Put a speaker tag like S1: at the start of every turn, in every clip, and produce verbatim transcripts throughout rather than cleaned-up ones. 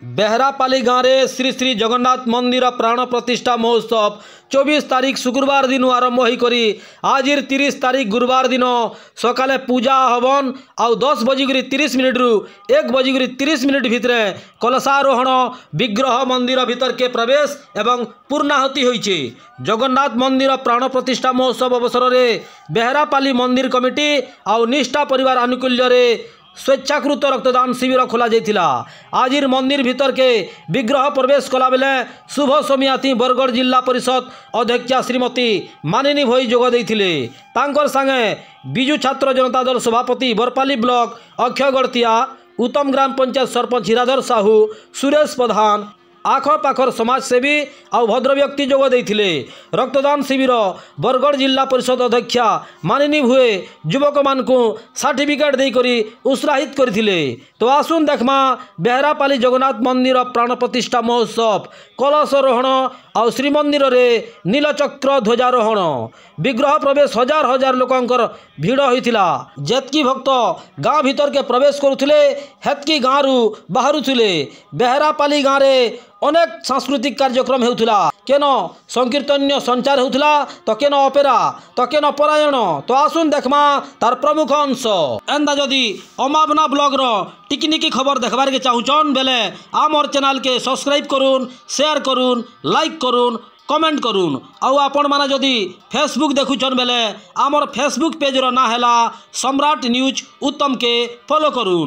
S1: बेहरापाली गाँव में श्री श्री जगन्नाथ मंदिर प्राण प्रतिष्ठा महोत्सव चौबीस तारीख शुक्रवार दिन आरंभ होकर आज तीस तारीख गुरुवार दिन सकाले पूजा हवन आउ दस बजिक तीस मिनिट रु एक बजिक तीस मिनिट भितर कलशारोहण विग्रह मंदिर भीतर के प्रवेश एवं पूर्णाहुति होइछे। जगन्नाथ मंदिर प्राण प्रतिष्ठा महोत्सव अवसर में बेहरापाली मंदिर कमिटी आउ निष्ठा परिवार आनुकूल्य रे स्वेच्छाकृत रक्तदान शिविर खोल जाइथिला। आज मंदिर भीतर के विग्रह प्रवेश कला बेले शुभ समियाती बरगढ़ जिला परिषद अध्यक्षा श्रीमती मानिनी भई जोग देइथिले। तांकर संगे बिजु छात्र जनता दल सभापति बरपाली ब्लॉक अक्षय गड़तिया, उत्तम ग्राम पंचायत सरपंच हिराधर साहू, सुरेश प्रधान, आखपाखर समाजसेवी और भद्र व्यक्ति जोग देइथिले। रक्तदान शिविर बरगढ़ जिला परिषद अध्यक्षा मानिनी भुए युवक मानकु सर्टिफिकेट देकरी उत्साहित करथिले। तो आसुन देखमा बेहरापाली जगन्नाथ मंदिर प्राण प्रतिष्ठा महोत्सव कलशारोहण और श्रीमंदिर रे नीलचक्र ध्वजारोहण विग्रह प्रवेश हजार हजार लोकंकर भीड़ होइथिला। जेतकी भक्त गाँव भीतर के प्रवेश करुथिले हेतकी गाँव बाहरुथिले। बेहरापाली गाँव रे अनेक सांस्कृतिक कार्यक्रम होउथिला, केन संकीर्तन्य संचार होउथिला तो केन ऑपेरा तो केन परायण। तो आसुन देखमा तार प्रमुख अंश। एंदा जदि अमाबना ब्लॉग रो टिकनिकी खबर देखबार के चाहुचन बेले आमर चैनल के सब्सक्राइब करूँ, शेयर करूँ, लाइक करूँ, कमेंट करूँ। आउ आपण माने जदि फेसबुक देखुचन बेले आमर फेसबुक पेज रो ना हैला सम्राट न्यूज उत्तम के फॉलो करूँ।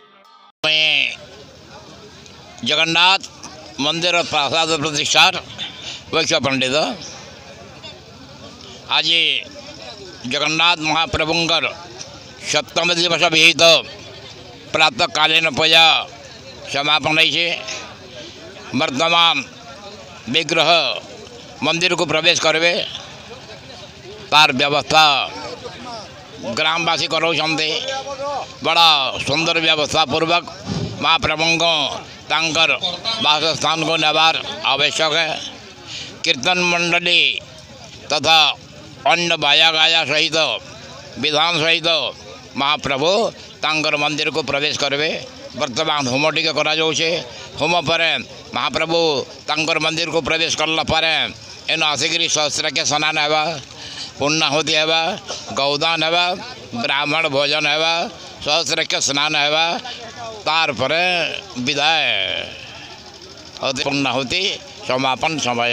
S2: जगन्नाथ मंदिर प्रसाद प्रतिष्ठा वैश्य पंडित आज जगन्नाथ महाप्रभुंकर सप्तम दिवस विहित प्रातःकालीन पूजा समापन है। वर्तमान विग्रह मंदिर को प्रवेश करवे तार व्यवस्था ग्रामवासी कराउछन्ते। बड़ा सुंदर व्यवस्था पूर्वक महाप्रभु को तांकर वासस्थान को नेबार आवश्यक है। कीर्तन मंडली तथा अन्य बाया गाया सहित विधान सहित महाप्रभु तांकर मंदिर को प्रवेश करवे। वर्तमान होम टिके करा जाउछे। होम पर महाप्रभु तांकर मंदिर को प्रवेश करला पर एन आसिक सहस्र के स्नान हेबा, पूर्णाहुति हेबा, गौदान हेबा, ब्राह्मण भोजन हेबा, सहस्र के स्नान हेबा, तार पर विदाय पूर्णाहुति समापन समय।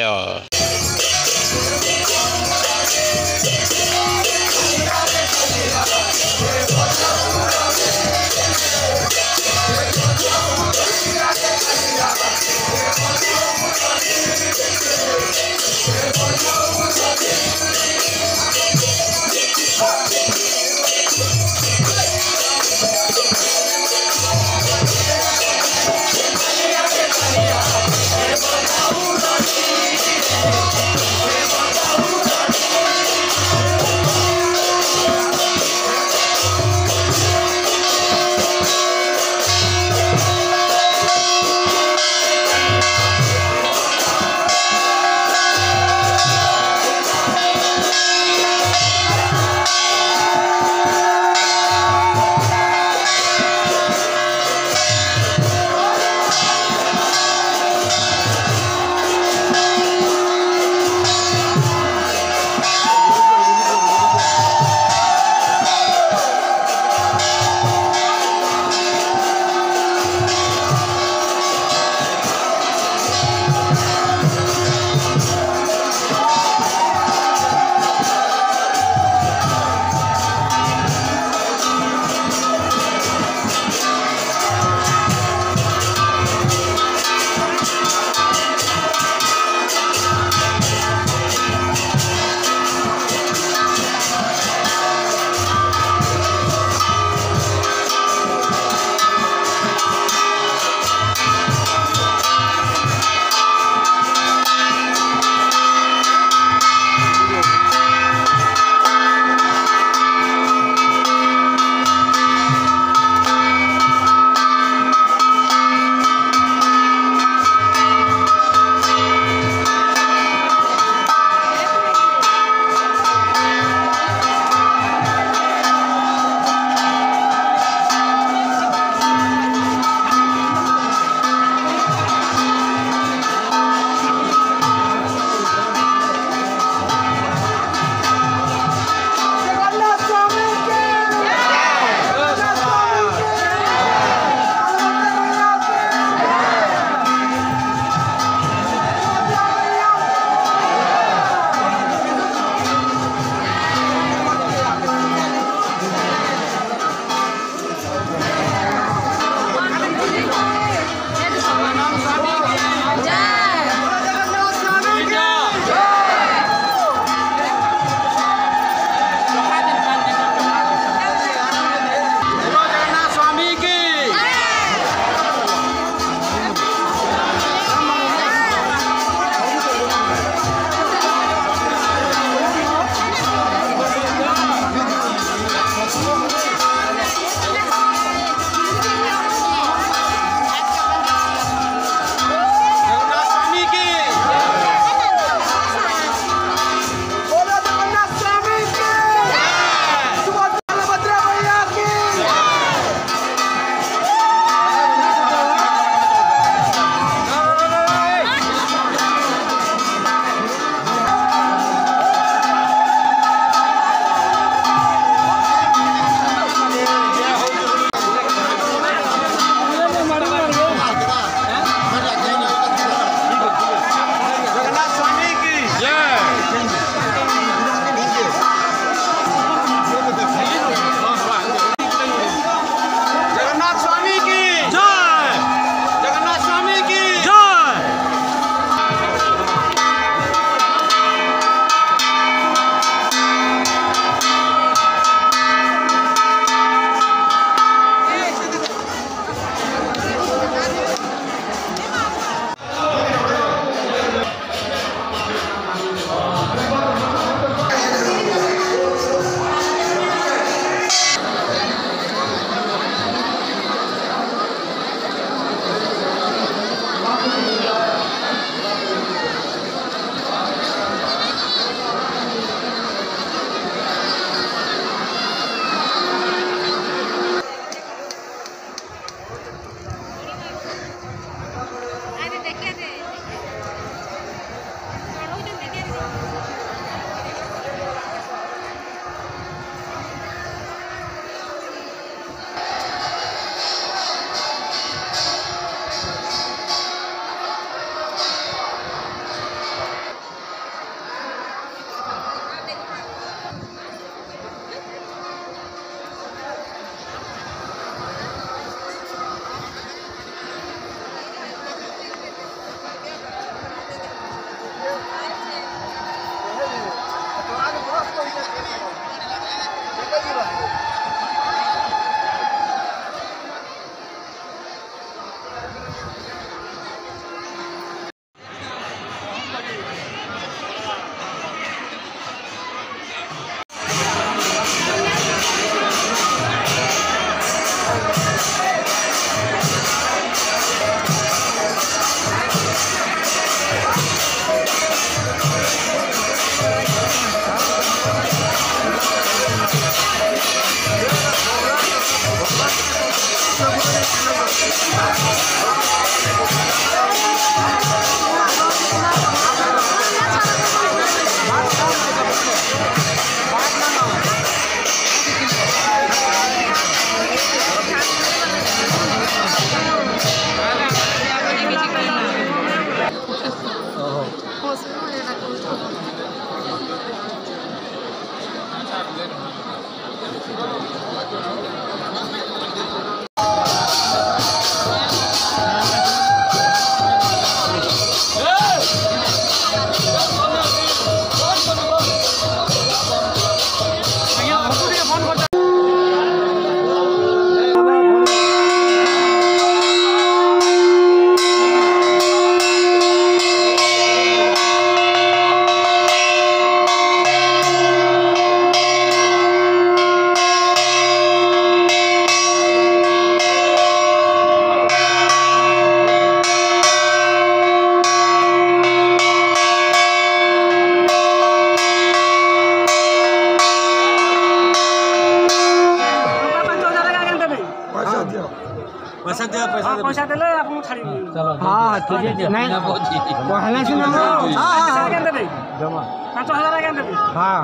S1: हाँ ठीक है नहीं पहले से ना हाँ हाँ पाँच हजार हाँ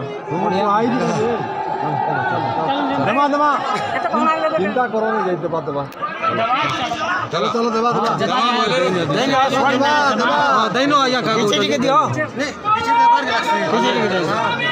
S1: दमा दमा चिंता करो नहीं जाए दबा दबा चलो चलो दबा दबा देंगे दबा देनो आया का पीछे टिके दियो नहीं पीछे व्यापार के पीछे टिके दियो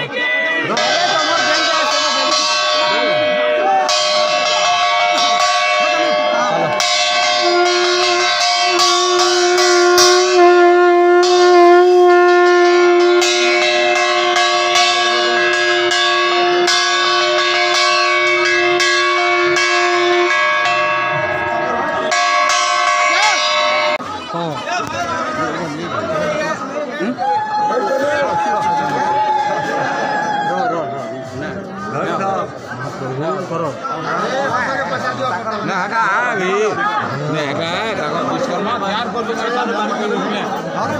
S3: ना का भी ने का का विश्वकर्मा तैयार कर दो मेरे साथ पानी के रूप में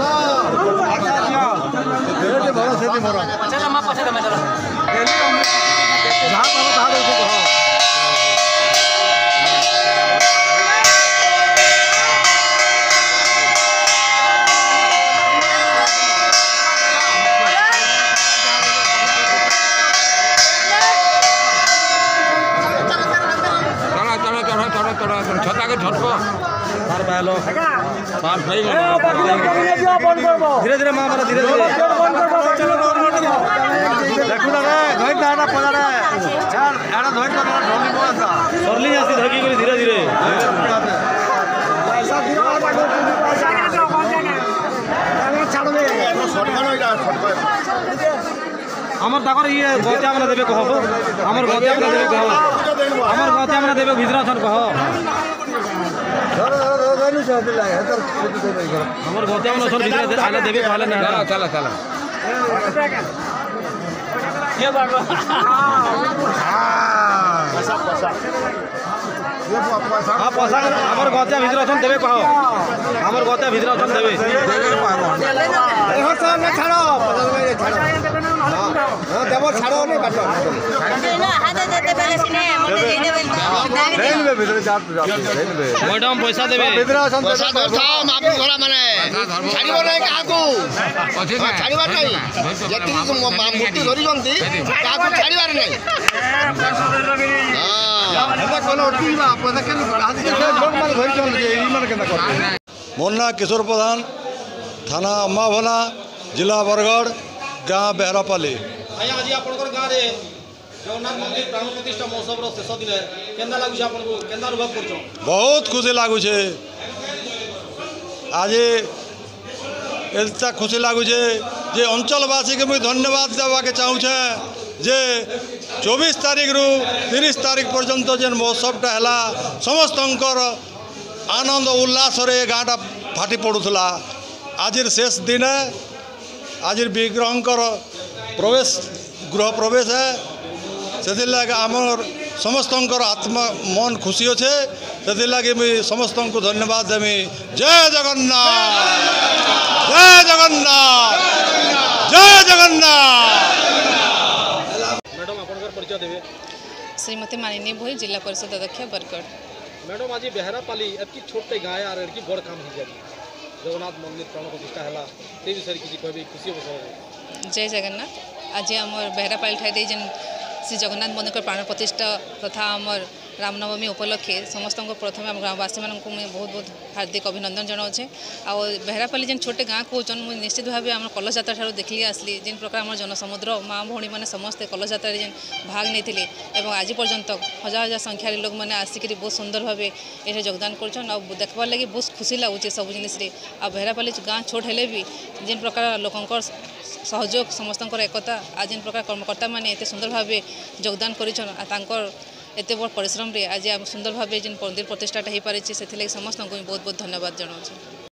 S3: ये बड़ा से मोरा चला मा पछे मैं चला डेली हम जहां पर बता दो को छता के झटको मार पालो मार सही धीरे धीरे मां मारा धीरे धीरे देखु ना धोई दाना पजारे यार एड़ा धोई तो ढोली बोलता सरली आसी धकी करी धीरे धीरे पैसा धीरे वाला बाटो पैसा के तो कौन जाने छाड़ दे शॉटगन होइला शॉटगन हमर ताकर ये गत्या वाला देबे कहबो हमर गत्या वाला देबे कहबो हमर गत्या वाला देबे भिजरा छन कह हमर गत्या वाला छन भिजरा आला देबे कहले ना चला चला ये बाबा हां पैसा पैसा ये पैसा हां पैसा हमर गत्या भिजरा छन देबे कह हमर गत्या भिजरा छन देबे एहो सब न छाड़ो पैसा हां देबो छाड़ो नहीं बाटो ना हाथ दे दे पहले सिने मोटे दे दे देबे भितर जात मैडम पैसा देबे भितर पैसा धरता मापी घोड़ा माने छाड़िबो नहीं काकू छाड़िबा नहीं जति मूर्ति धरि जंती काकू छाड़िबार नहीं पैसा दे लगे हां एबा कोनो उठीबा पैसा के हाथ के लोग माने धरि चल जे ई माने केना करते
S4: मोन्ना किशोर प्रधान थाना अम्माभना जिला बरगढ़ गाँ बेहरापाली
S1: आया आज आपनकर गाँ रे जगन्नाथ मंदिर प्राण प्रतिष्ठा महोत्सव रो शेष दिन केंदा लागु छै आपन को केंदा अनुभव करछो
S4: बहुत खुशी लागु छे आज एता खुशी लागु छे जे अंचलवासी के मुझे धन्यवाद देवा के चाहू छे जे चौबीस तारीख रु तीस तारीख पर्यंत जेन महोत्सवटा हला समस्तंकर आनंद उल्लास रे गाँटा फाटी पड़ूला आज शेष दिन आज विग्रहंकर प्रवेश गृह प्रवेश है से लगे आमर समस्त आत्मा मन खुशी अच्छे से लगे मुझे समस्त को धन्यवाद देमी जय जगन्नाथ जय जगन्नाथ जय जगन्नाथ।
S1: मैडम आपनकर परिचय देबे
S5: श्रीमती मानिनी भोई जिला परिषद अध्यक्ष बरगढ़।
S1: मैडम आज बेहरापाली एतकी छोटे गाय आर एतकी बड़ काम हो जाए जगन्नाथ मंदिर प्राण प्रतिष्ठा है से विषय किसी कहबे खुशी हो
S5: जय जगन्नाथ। आज आमर बेहरापाली ठाई जेन श्री जगन्नाथ मंदिर प्राण प्रतिष्ठा तथा आमर रामनवमी उपलक्षे समस्त प्रथम आम ग्रामवासी मानक बहुत बहुत हार्दिक अभिनंदन जनाऊे आ बेहरापाली जेन छोटे गाँ कौन मुझे निश्चित भाव आम कलश यात्रा ठार देखली आसली जिन प्रकार आम जनसमुद्र माँ भौणी मैंने समस्ते कलश यात्रा जेन भाग नहीं आज पर्यंत हजार हजार संख्यार लोक मैंने आसिक बहुत सुंदर भाव ये योगदान कर देखबार लगे बहुत खुशी लगुच सब जिनिस आ बेहरापाली गाँ छोट हेले भी जिन प्रकार लोकंर सहयोग समस्त एकता आ जिन प्रकार कर्मकर्ता मैंने एत सुंदर भाव योगदान कर एत बड़ परिश्रम रे आज सुंदर भाव जिन मंदिर प्रतिष्ठाटा हो पारे से समस्त बहुत बहुत धन्यवाद जनाऊँ।